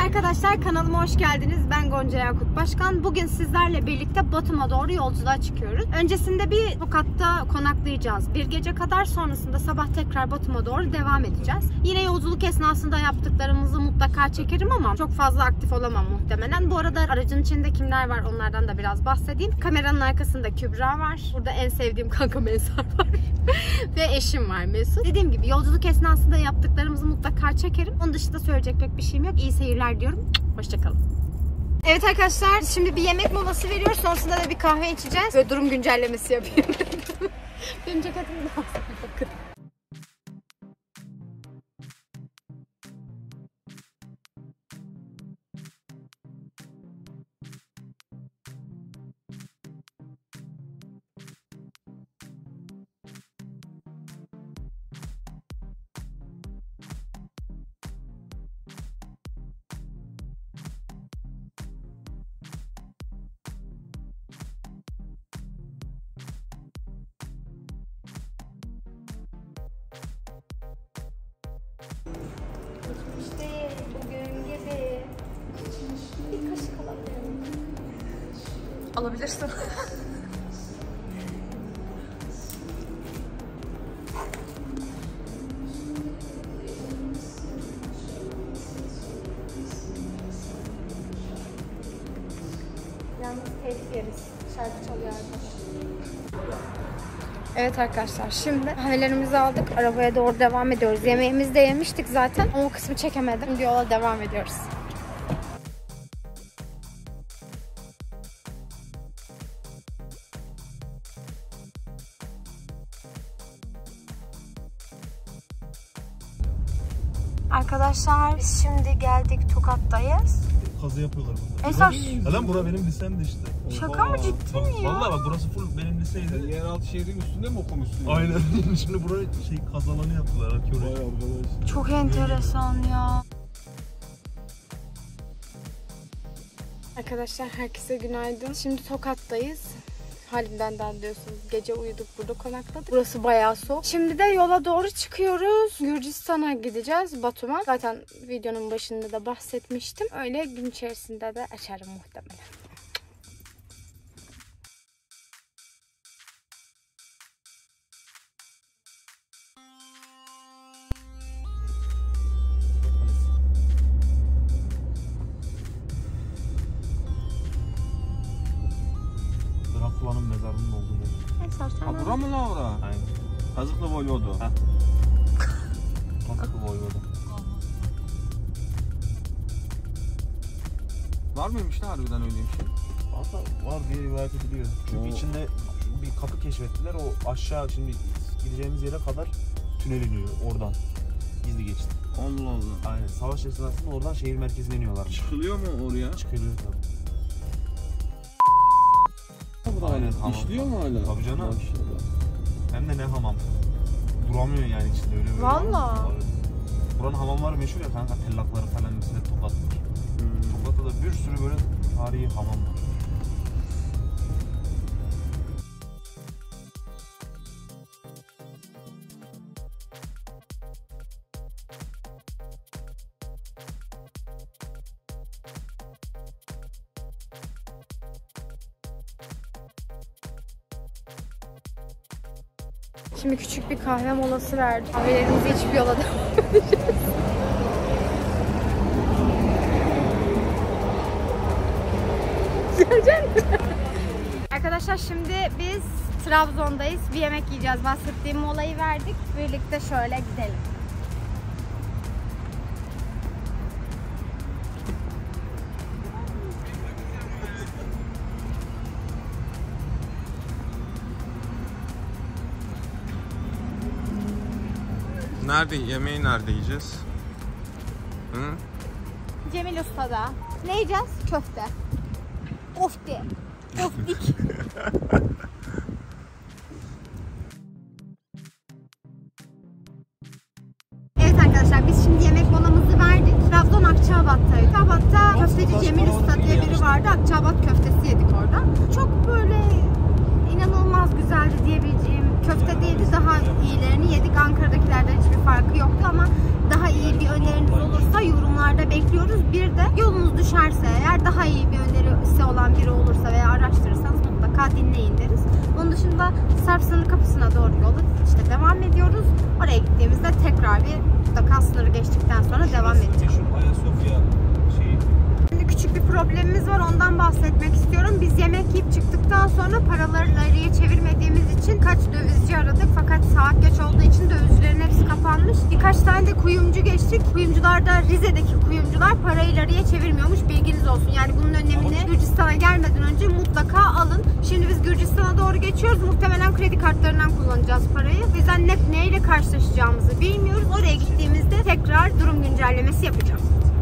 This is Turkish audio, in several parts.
arkadaşlar, kanalıma hoş geldiniz. Ben Gonca Yakut Başkan. Bugün sizlerle birlikte Batum'a doğru yolculuğa çıkıyoruz. Öncesinde bir Tokat'ta konaklayacağız bir gece kadar. Sonrasında sabah tekrar Batum'a doğru devam edeceğiz. Yine yolculuk esnasında yaptıklarımızı mutlaka çekerim ama çok fazla aktif olamam muhtemelen. Bu arada aracın içinde kimler var onlardan da biraz bahsedeyim. Kameranın arkasında Kübra var. Burada en sevdiğim kankam Ensar var. Ve eşim var, Mesut. Dediğim gibi yolculuk esnasında yaptıklarımızı mutlaka çekerim. Onun dışında söyleyecek pek bir şeyim yok. İyi seyirler diyorum. Hoşçakalın. Evet arkadaşlar, şimdi bir yemek molası veriyoruz. Sonrasında da bir kahve içeceğiz. Böyle durum güncellemesi yapıyorum. Benim ceketim daha bakın. İşte bugün gibi bir kaşık alabilirim. Alabilirsin. Yalnız telif yeriz. Şarkı çalıyor arkadaşlar. Evet arkadaşlar, şimdi kahvelerimizi aldık. Arabaya doğru devam ediyoruz. Yemeğimizi de yemiştik zaten. O kısmı çekemedim. Şimdi yola devam ediyoruz. Arkadaşlar biz şimdi geldik, Tokat'tayız. Kazı yapıyorlar burada. Esas. Lan bura benim lisemdi işte. Şaka mı, ciddi mi ya? Vallahi bak, burası full benim liseydi. Yeraltı şehrin üstünde mi okumuşsun? Aynen. Şimdi buraya kaz alanı yaptılar, arkeoloji. Vay arkadaş. Çok enteresan ya. Arkadaşlar herkese günaydın. Şimdi Tokat'tayız. Halimden de anlıyorsunuz. Gece uyuduk, burada konakladık. Burası bayağı soğuk. Şimdi de yola doğru çıkıyoruz. Gürcistan'a gideceğiz, Batum'a. Zaten videonun başında da bahsetmiştim. Öyle gün içerisinde de açarım muhtemelen. Drakula'nın mezarının olduğu yer. Esar sen Ha bura mı lan ora? Aynen. Kazıklı Voyvodu. Ha. Kazıklı Voyvodu. Var mıymış lan harbiden öyle bir şey? Valla var diye rivayet ediliyor. Çünkü içinde bir kapı keşfettiler. O aşağı, şimdi gideceğimiz yere kadar tünel iniyor oradan. Gizli geçti. Allah Allah. Aynen. Savaş esnasında oradan şehir merkezine iniyorlar. Çıkılıyor mu oraya? Çıkılıyor tabii. Aynen. Hamam. İşliyor mu hala? Tabii canım. Maşallah. Hem de ne hamam. Duramıyor yani içinde, öyle böyle. Valla. Buranın hamamları meşhur ya kanka, tellakları falan mesela Tokat'ta. Tokat'ta da bir sürü böyle tarihi hamam var. Şimdi küçük bir kahve molası verdik. Kahvelerimizi içip yola devam edeceğiz. Arkadaşlar şimdi biz Trabzon'dayız. Bir yemek yiyeceğiz. Bahsettiğim molayı verdik. Birlikte şöyle gidelim. Nerede? Yemeği nerede yiyeceğiz? Hı? Cemil Usta'da. Ne yiyeceğiz? Köfte. Ofti. Oftik. Evet arkadaşlar, biz şimdi yemek molamızı verdik. Trabzon Akçaabat'taydı. Akçaabat'ta köfteci Cemil Usta diye biri vardı. Akçaabat köftesi yedik orada. Çok böyle inanılmaz güzeldi diyebileceğim köfte değildi. Daha iyilerini yedik. Ankara'dakilerden hiçbir farkı yoktu ama daha iyi bir öneriniz olursa yorumlarda bekliyoruz. Bir de düşerse eğer, daha iyi bir önerisi olan biri olursa veya araştırırsanız mutlaka dinleyin deriz. Onun dışında Sırp sınır kapısına doğru yola işte devam ediyoruz. Oraya gittiğimizde tekrar bir mutlaka sınırı geçtikten sonra devam edeceğiz. Ayasofya şeyi. Şimdi küçük bir problemimiz var, ondan bahsetmek istiyorum. Biz yemek yiyip çıktıktan sonra paraları liraya çevirmediğimiz için kaç dövizci aradık, fakat saat geç olduğu için dövizcilerin hepsi kapanmış. Birkaç tane de kuyumcu geçtik. Kuyumcularda, Rize'deki kuyumcular parayı liraya çevirmiyormuş, bilginiz olsun. Yani bunun önlemini Gürcistan'a gelmeden önce mutlaka alın. Şimdi biz Gürcistan'a doğru geçiyoruz. Muhtemelen kredi kartlarından kullanacağız parayı. O yüzden neyle karşılaşacağımızı bilmiyoruz. Oraya gittiğimizde tekrar durum güncellemesi yapacağız.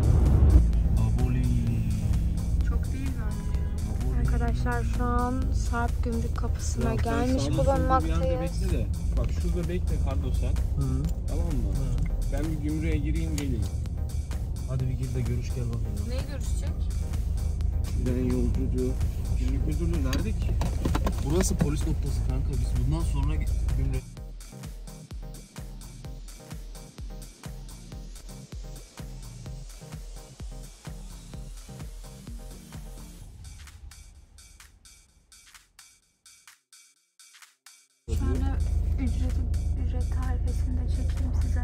Arkadaşlar şu an Sarp Gümrük Kapısı'na gelmiş bulunmaktayız. Bak şurada bekle Kardosan. Tamam mı? Ben bir gümrüğe gireyim geleyim. Hadi bir gir de görüş gel bakalım. Neyi görüşecek? Ben yolcu. Gümrük müdürlüğü nerede ki? Burası polis noktası kanka. Biz bundan sonra gümrük. Şöyle ücret tarifesini de çekeyim size.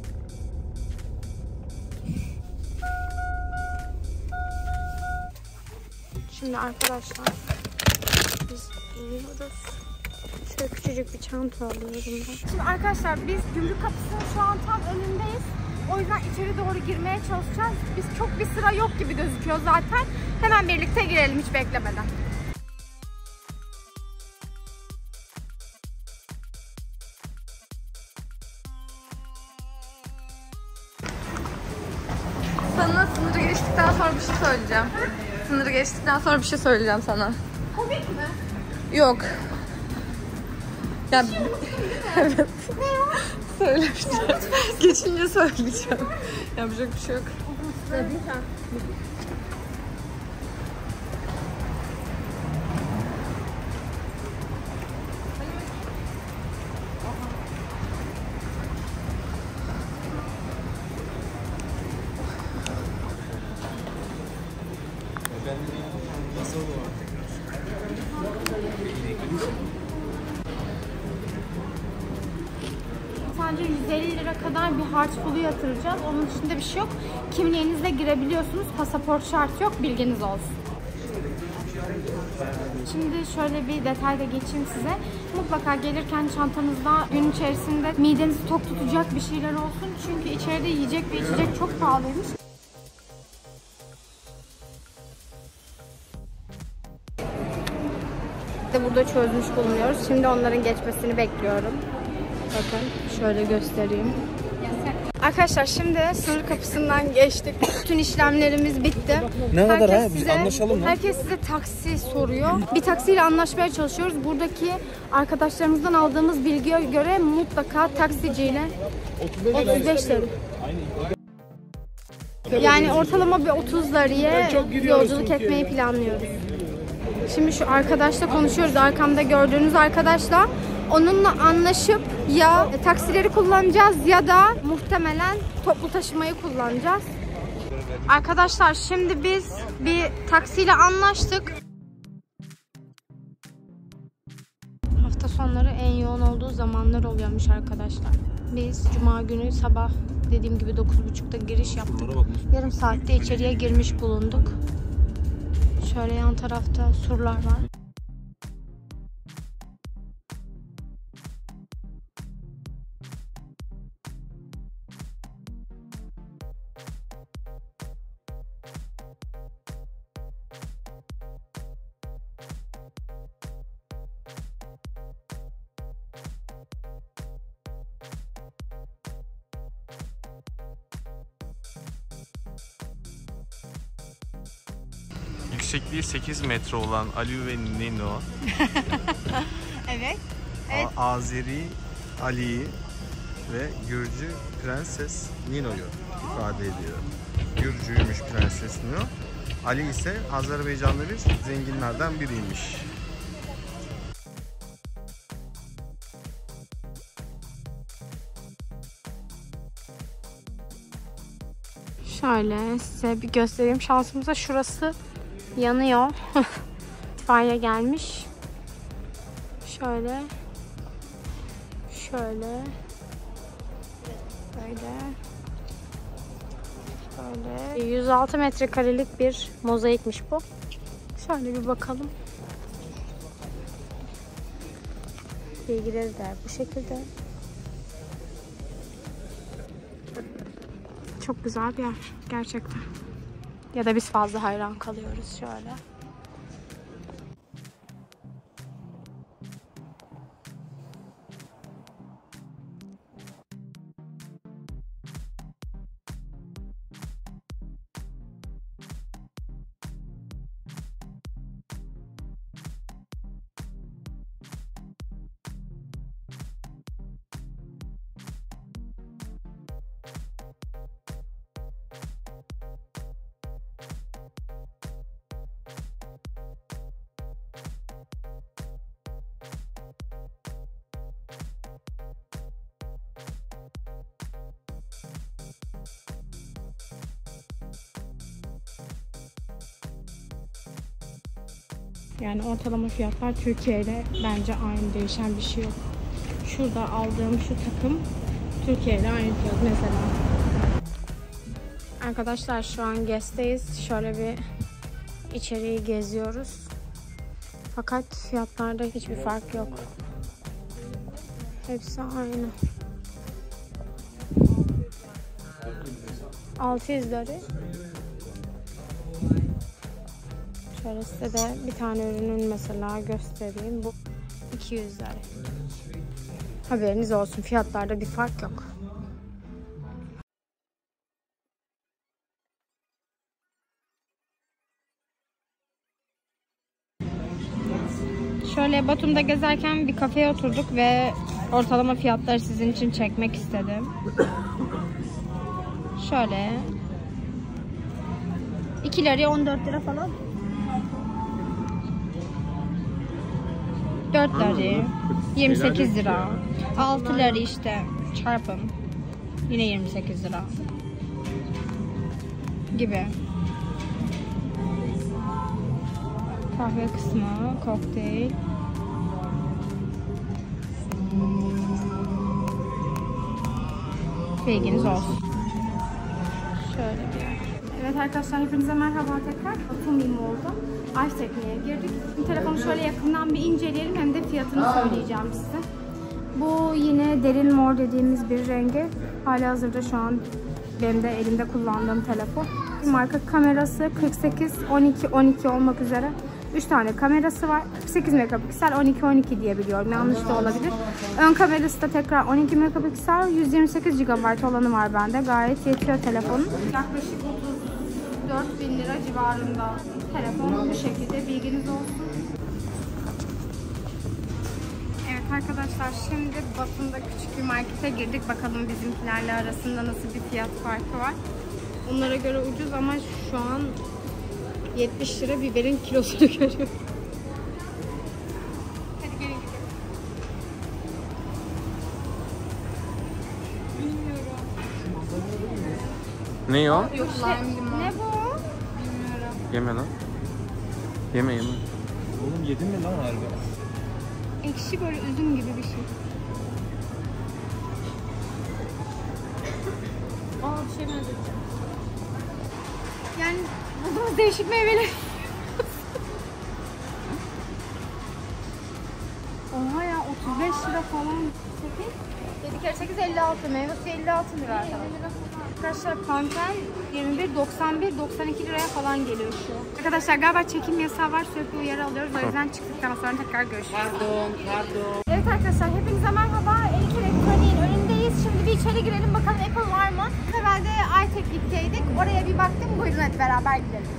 Şimdi arkadaşlar biz gidiyoruz. Şöyle küçücük bir çanta alıyorum ben. Şimdi arkadaşlar biz gümrük kapısının şu an tam önündeyiz. O yüzden içeri doğru girmeye çalışacağız. Biz çok bir sıra yok gibi gözüküyor zaten. Hemen birlikte girelim hiç beklemeden. Sana sınırı geçtikten sonra bir şey söyleyeceğim. Sınırı geçtikten sonra bir şey söyleyeceğim sana. Komik mi? Yok. Ya evet. Söylemiştim. Geçince söyleyeceğim. Yapacak bir şey yok. Sadece 150 lira kadar bir harç pulu yatıracağız. Onun dışında bir şey yok. Kimliğinizle girebiliyorsunuz. Pasaport şartı yok. Bilginiz olsun. Şimdi şöyle bir detayda geçeyim size. Mutlaka gelirken çantanızda gün içerisinde midenizi tok tutacak bir şeyler olsun. Çünkü içeride yiyecek ve içecek çok pahalıymış. Burada çözmüş bulunuyoruz. Şimdi onların geçmesini bekliyorum. Bakın şöyle göstereyim. Arkadaşlar şimdi sınır kapısından geçtik. Bütün işlemlerimiz bitti. Ne kadar ha? Biz anlaşalım mı? Herkes size taksi soruyor. Bir taksiyle anlaşmaya çalışıyoruz. Buradaki arkadaşlarımızdan aldığımız bilgiye göre mutlaka taksiciyle 35 lira. Yani ortalama bir 30 liraya yolculuk etmeyi planlıyoruz. Şimdi şu arkadaşla konuşuyoruz. Arkamda gördüğünüz arkadaşla. Onunla anlaşıp ya taksileri kullanacağız ya da muhtemelen toplu taşımayı kullanacağız. Arkadaşlar şimdi biz bir taksiyle anlaştık. Hafta sonları en yoğun olduğu zamanlar oluyormuş arkadaşlar. Biz cuma günü sabah dediğim gibi 9.30'da giriş yaptık. Yarım saatte içeriye girmiş bulunduk. Şöyle yan tarafta surlar var. Yüksekliği 8 metre olan Ali ve Nino Evet. Azeri Ali'yi ve Gürcü Prenses Nino'yu ifade ediyor. Gürcüymüş Prenses Nino. Ali ise Azerbaycanlı bir zenginlerden biriymiş. Şu Şöyle size bir göstereyim. Şansımıza şurası yanıyor. İtfaiye gelmiş. Şöyle. Şöyle. Böyle. 106 metrekarelik bir mozaikmiş bu. Şöyle bir bakalım. Bilgileri de bu şekilde. Çok güzel bir yer gerçekten. Ya da biz fazla hayran kalıyoruz şöyle. Yani ortalama fiyatlar Türkiye ile bence aynı, değişen bir şey yok. Şurada aldığım şu takım Türkiye ile aynı fiyat mesela. Arkadaşlar şu an Guess'teyiz. Şöyle bir içeriği geziyoruz. Fakat fiyatlarda hiçbir fark yok. Hepsi aynı. 600 lira. Şöyle size de bir tane ürünün mesela göstereyim. Bu 200 lira. Haberiniz olsun. Fiyatlarda bir fark yok. Şöyle Batum'da gezerken bir kafeye oturduk ve ortalama fiyatları sizin için çekmek istedim. Şöyle 2 liraya 14 lira falan. 4 lira 28 lira. 6 lira işte çarpın. Yine 28 lira. Gibi. Kahve kısmı, kokteyl. Bilginiz olsun. Şöyle bir yer. Evet arkadaşlar, hepinize merhaba tekrar. Batum Mall'da Ice Tekniğe girdik. Şimdi telefonu şöyle yakından bir inceleyelim, hem de fiyatını söyleyeceğim size. Bu yine derin mor dediğimiz bir rengi. Halihazırda şu an benim de elimde kullandığım telefon. Marka kamerası 48, 12, 12 olmak üzere 3 tane kamerası var. 48 megapiksel, 12, 12 diye biliyorum. Yanlış da olabilir. Ön kamerası da tekrar 12 megapiksel, 128 GB olanı var bende. Gayet yetiyor telefonun. Yaklaşık 34.000 lira civarında telefon, bu şekilde, bilginiz olsun. Evet arkadaşlar, şimdi Batum'da küçük bir markete girdik. Bakalım bizimkilerle arasında nasıl bir fiyat farkı var. Onlara göre ucuz ama şu an 70 lira biberin kilosunu görüyorum. Hadi gelin gidelim. Bilmiyorum. Ne o? Yok lime limon. Ne bu? Bilmiyorum. Yeme lan. Yeme. Oğlum yedin mi lan harbi? Ekşi, böyle üzüm gibi bir şey. Bir şey benzeteceğim. Yani bulduğumuz değişik meyveler. Oha ya, 35 lira falan. 7 kere 8 56, meyve suyu 56 lira arkadaşlar. Panten 21, 91, 92 liraya falan geliyor şu. Arkadaşlar galiba çekim yasağı var, sürekli uyarı alıyoruz. O yüzden çıktıktan sonra tekrar görüşürüz. Pardon. Evet arkadaşlar, hepinize merhaba. Elik Elektronik'in önündeyiz. Şimdi bir içeri girelim, bakalım Apple var mı? Herhalde iTech'likteydik. Oraya bir baktım. Buyurun hep beraber gidelim.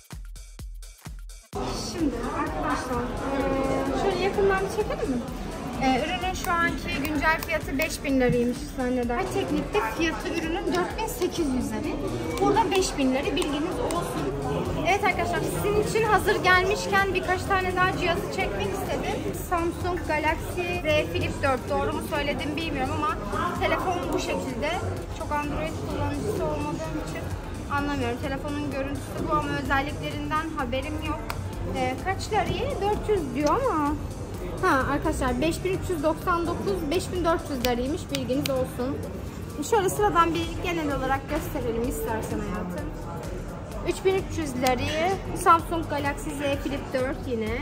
Şimdi arkadaşlar şöyle yakından bir çekelim mi? Ürünün şu anki güncel fiyatı 5000 liraymış zanneder. Teknikte fiyatı ürünün 4800 lira. Burada 5000 lira, bilginiz olsun. Evet arkadaşlar, sizin için hazır gelmişken birkaç tane daha cihazı çekmek istedim. Samsung Galaxy Z Flip 4, doğru mu söyledim bilmiyorum ama telefon bu şekilde. Çok Android kullanıcısı olmadığım için anlamıyorum. Telefonun görüntüsü bu ama özelliklerinden haberim yok. Kaç liraya? 400 diyor ama. Arkadaşlar 5399, 5400 liraymış, bilginiz olsun. Şöyle sıradan bir genel olarak gösterelim istersen hayatım. 3300 lirayı Samsung Galaxy Z Flip 4 yine.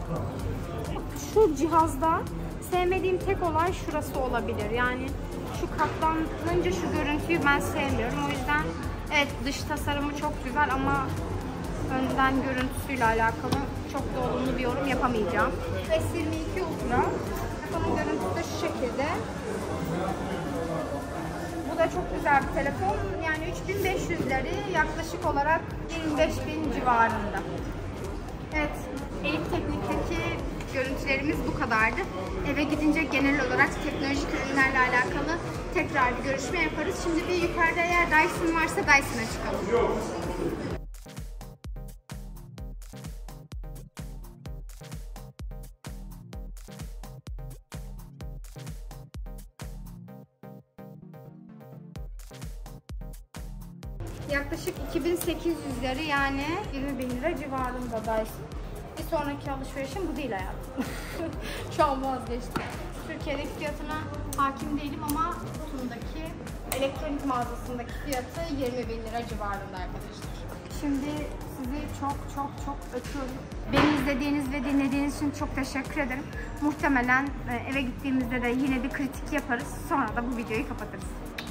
Şu cihazda sevmediğim tek olay şurası olabilir. Yani şu katlanınca şu görüntüyü ben sevmiyorum. O yüzden evet, dış tasarımı çok güzel ama önden görüntüsüyle alakalı çok da olumlu bir yorum yapamayacağım. S22 Ultra. Telefonun görüntüsü de şu şekilde. Bu da çok güzel bir telefon. Yani 3500 lira, yaklaşık olarak 25.000 civarında. Evet, Elif Teknik'teki görüntülerimiz bu kadardı. Eve gidince genel olarak teknolojik ürünlerle alakalı tekrar bir görüşme yaparız. Şimdi bir yukarıda eğer Dyson varsa Dyson'a çıkalım. Yaklaşık 2800 lira, yani 20.000 lira civarında Dyson. Bir sonraki alışverişim bu değil hayatım. Şu an vazgeçtim. Türkiye'deki fiyatına hakim değilim ama Tuna'daki elektronik mağazasındaki fiyatı 20.000 lira civarında arkadaşlar. Şimdi sizi çok öpüyorum. Beni izlediğiniz ve dinlediğiniz için çok teşekkür ederim. Muhtemelen eve gittiğimizde de yine bir kritik yaparız. Sonra da bu videoyu kapatırız.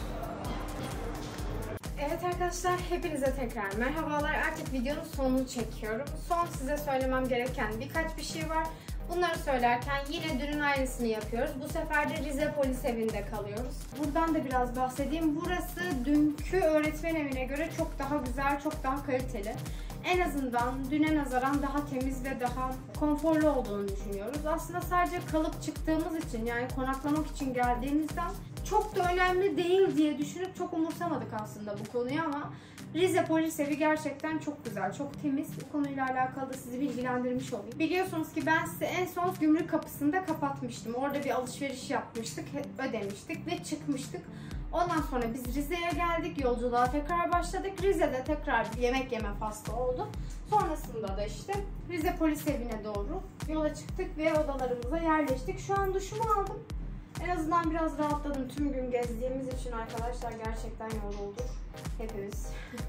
Evet arkadaşlar, hepinize tekrar merhabalar. Artık videonun sonunu çekiyorum. Son size söylemem gereken birkaç bir şey var. Bunları söylerken yine dünün aynısını yapıyoruz. Bu sefer de Rize Polis Evi'nde kalıyoruz. Buradan da biraz bahsedeyim. Burası dünkü öğretmen evine göre çok daha güzel, çok daha kaliteli. En azından düne nazaran daha temiz ve daha konforlu olduğunu düşünüyoruz. Aslında sadece kalıp çıktığımız için, yani konaklamak için geldiğimizden çok da önemli değil diye düşünüp çok umursamadık aslında bu konuyu ama Rize Polis Evi gerçekten çok güzel, çok temiz. Bu konuyla alakalı da sizi bilgilendirmiş olayım. Biliyorsunuz ki ben size en son gümrük kapısında kapatmıştım. Orada bir alışveriş yapmıştık, ödemiştik ve çıkmıştık. Ondan sonra biz Rize'ye geldik, yolculuğa tekrar başladık. Rize'de tekrar bir yemek yeme faslı oldu. Sonrasında da işte Rize Polis Evi'ne doğru yola çıktık ve odalarımıza yerleştik. Şu an duşumu aldım. En azından biraz rahatladım. Tüm gün gezdiğimiz için arkadaşlar gerçekten yorulduk hepimiz.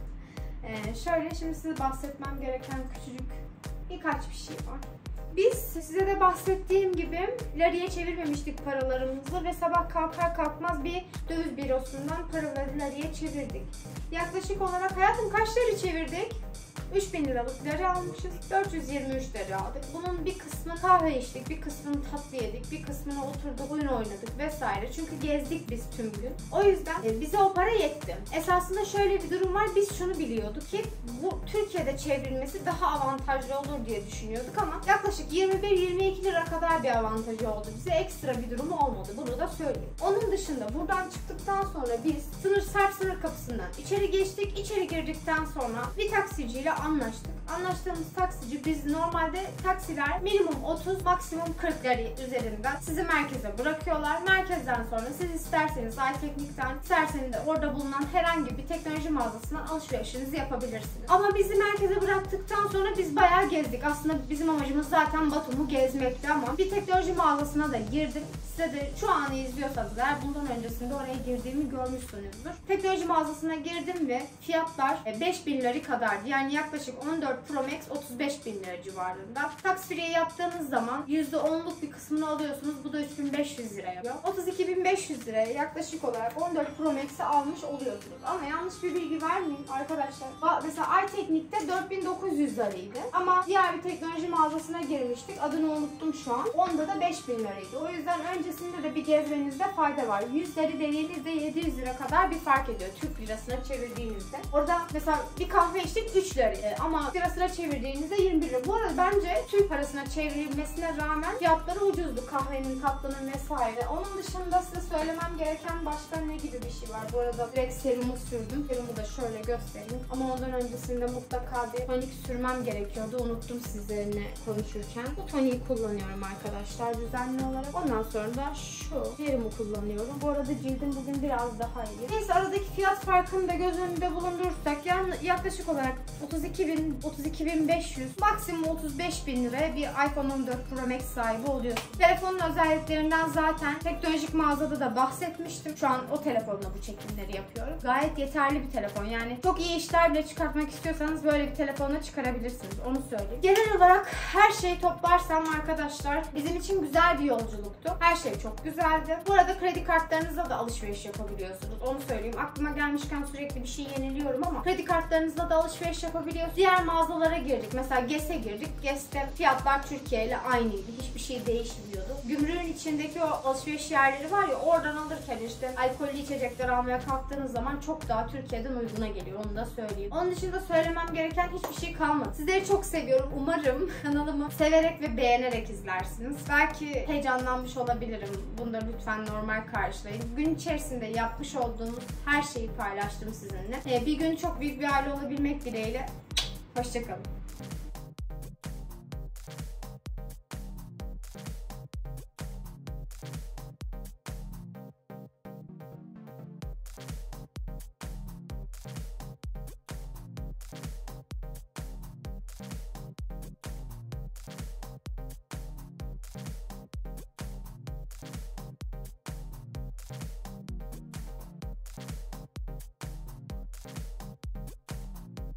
Şöyle şimdi size bahsetmem gereken küçücük birkaç bir şey var. Biz size de bahsettiğim gibi lariye çevirmemiştik paralarımızı ve sabah kalkar kalkmaz bir döviz bürosundan paraları lariye çevirdik. Yaklaşık olarak hayatım kaç lira çevirdik? 3000 liralık lira almışız. 423 lira aldık. Bunun bir kısmı kahve içtik, bir kısmını tatlı yedik, bir kısmını oturduk, oyun oynadık vesaire. Çünkü gezdik biz tüm gün. O yüzden bize o para yetti. Esasında şöyle bir durum var. Biz şunu biliyorduk ki bu Türkiye'de çevrilmesi daha avantajlı olur diye düşünüyorduk ama yaklaşık 21-22 lira kadar bir avantajı oldu. Bize ekstra bir durum olmadı. Bunu da söyleyeyim. Onun dışında buradan çıktıktan sonra biz Sarp sınır kapısından içeri geçtik. İçeri girdikten sonra bir taksiciyle anlaştık. Anlaştığımız taksici, biz normalde taksiler minimum 30, maksimum 40 lira üzerinden sizi merkeze bırakıyorlar. Merkezden sonra siz isterseniz iTeknik'ten, isterseniz de orada bulunan herhangi bir teknoloji mağazasından alışverişinizi yapabilirsiniz. Ama bizi merkeze bıraktıktan sonra biz bayağı gezdik. Aslında bizim amacımız zaten Batum'u gezmekti ama bir teknoloji mağazasına da girdim. Size de şu an izliyorsanız eğer bundan öncesinde oraya girdiğimi görmüşsünüzdür. Teknoloji mağazasına girdim ve fiyatlar 5000 lira kadardı. Yani yaklaşık 14 Pro Max 35.000 lira civarında. Tax free yaptığınız zaman %10'luk bir kısmını alıyorsunuz. Bu da 3500 lira yapıyor. 32.500 liraya yaklaşık olarak 14 Pro Max'i almış oluyorsunuz. Ama yanlış bir bilgi vermeyeyim arkadaşlar. Mesela iTeknik'te 4900 liraydı. Ama diğer bir teknoloji mağazasına girmiştik. Adını unuttum şu an. Onda da 5000 liraydı. O yüzden öncesinde de bir gezmenizde fayda var. 100 lira dediğinizde 700 lira kadar bir fark ediyor Türk lirasına çevirdiğinizde. Orada mesela bir kahve içtik 3 lira ama lirasına çevirdiğinizde 21 lira. Bu arada bence Türk parasına çevrilmesine rağmen fiyatları ucuzdu. Kahvenin, tatlının vesaire. Onun dışında size söylemem gereken başka ne gibi bir şey var? Bu arada direkt serumu sürdüm. Serumu da şöyle göstereyim. Ama ondan öncesinde mutlaka bir tonik sürmem gerekiyordu. Unuttum sizinle konuşurken. Bu toniği kullanıyorum arkadaşlar düzenli olarak. Ondan sonra da şu serumu kullanıyorum. Bu arada cildim bugün biraz daha iyi. Neyse aradaki fiyat farkını da göz önünde bulundurursak yaklaşık olarak 32.500 maksimum 35.000 liraya bir iPhone 14 Pro Max sahibi oluyorsunuz. Telefonun özelliklerinden zaten teknolojik mağazada da bahsetmiştim. Şu an o telefonla bu çekimleri yapıyorum. Gayet yeterli bir telefon. Yani çok iyi işler bile çıkartmak istiyorsanız böyle bir telefonla çıkarabilirsiniz. Onu söyleyeyim. Genel olarak her şeyi toplarsam arkadaşlar bizim için güzel bir yolculuktu. Her şey çok güzeldi. Bu arada kredi kartlarınızla da alışveriş yapabiliyorsunuz. Onu söyleyeyim. Aklıma gelmişken sürekli bir şey yeniliyorum ama kredi kartlarınızla da alışveriş yapabiliyorsunuz. Diğer mağazalara girdik. Mesela GES'e girdik. GES'te fiyatlar Türkiye ile aynıydı. Hiçbir şey değişmiyordu. Gümrüğün içindeki o alışveriş yerleri var ya, oradan alırken işte alkollü içecekler almaya kalktığınız zaman çok daha Türkiye'den uyguna geliyor. Onu da söyleyeyim. Onun dışında söylemem gereken hiçbir şey kalmadı. Sizleri çok seviyorum. Umarım kanalımı severek ve beğenerek izlersiniz. Belki heyecanlanmış olabilirim. Bunları lütfen normal karşılayın. Gün içerisinde yapmış olduğumuz her şeyi paylaştım sizinle. Bir gün çok büyük bir aile olabilmek dileğiyle. Hoşça kalın.